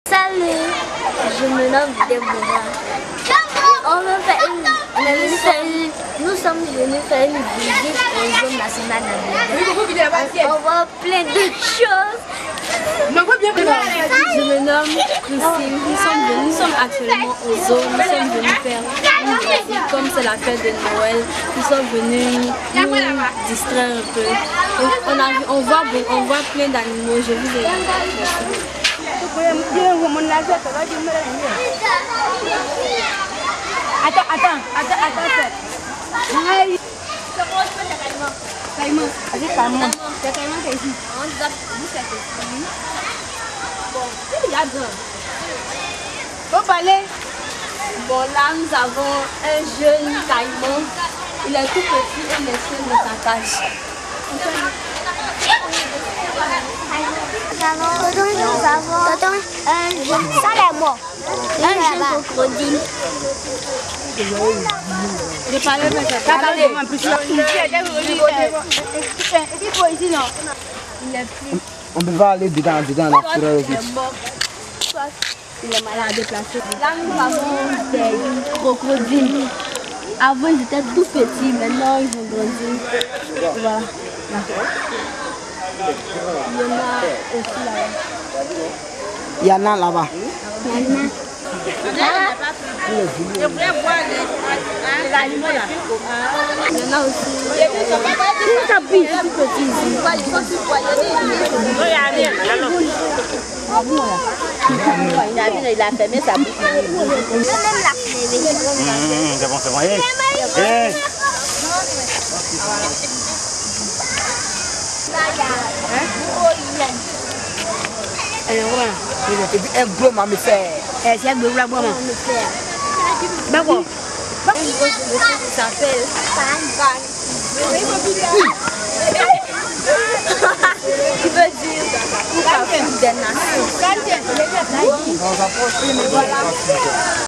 Salut, je me nomme Déborah. Nous sommes venus faire une visite aux zones nationales d'Abidjan. On voit plein de choses. Je me nomme Christine. Nous sommes actuellement aux zones. Nous sommes venus faire une visite. Comme c'est la fête de Noël, nous sommes venus nous distraire un peu. On voit plein d'animaux. Je vous ai dit. Attends. Aïe. Caïman. Allez, caïman. C'est caïman qui est ici. Bon, il y a deux. Faut parler. Bon, là, nous avons un jeune caïman. Il est tout petit et les chiens de sa cage. Nous avons un jeune, ça les mots, un jeune crocodile. Je parle avec ça. On peut pas aller dedans la forêt aussi. Il est malade déplacé. Là, nous avons des crocodiles. Avant, ils étaient tout petits, maintenant, ils ont grandi. Voilà. Là. Il y en a aussi là-bas. Il y en a là-bas. Il y en a aussi. Il a fermé sa bouche. C'est bon. Un gros mammifère. C'est un gros mammifère. D'accord. Il s'appelle Pan. Qui veut dire des nations.